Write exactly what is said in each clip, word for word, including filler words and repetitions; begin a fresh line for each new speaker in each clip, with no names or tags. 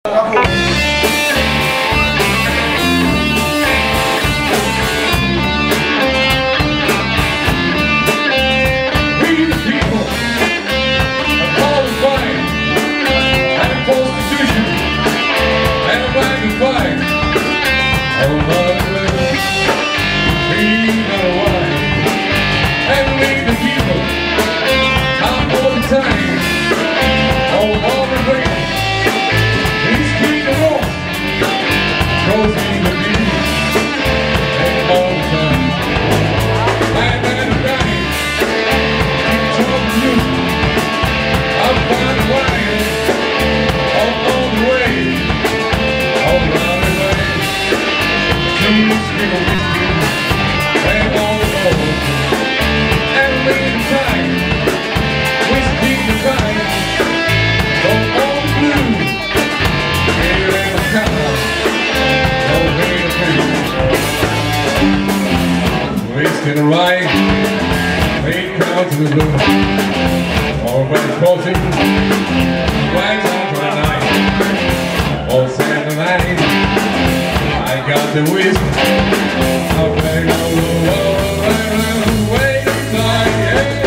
In a ride, eight crowds in the room, all red crossing, flags on for the night, all Saturday night, I got the whisk, I'll play the world, way inside, yeah.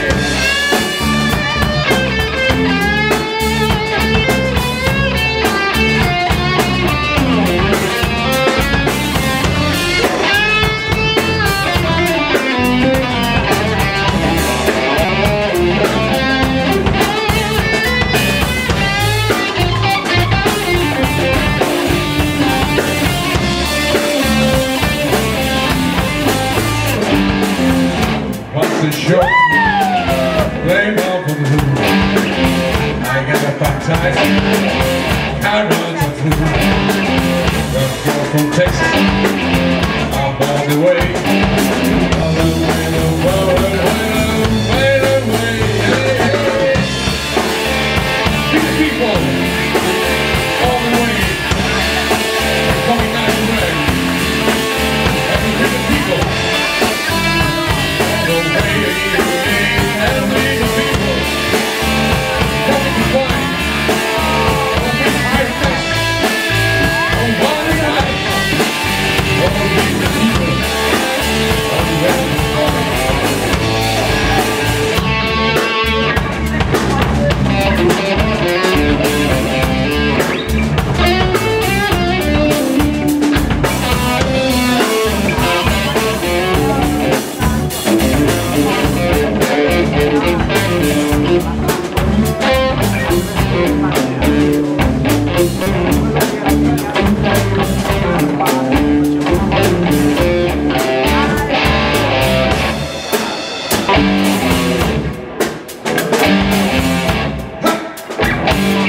The show, play ball for the hoop. I got a baptized, I run to food. Just go from Texas, I'm on the way. All the way, the world, the way, the way, hey, hey. These people, all the way, coming nice and red. Every single people.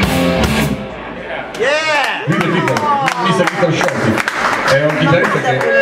È un chitarrista che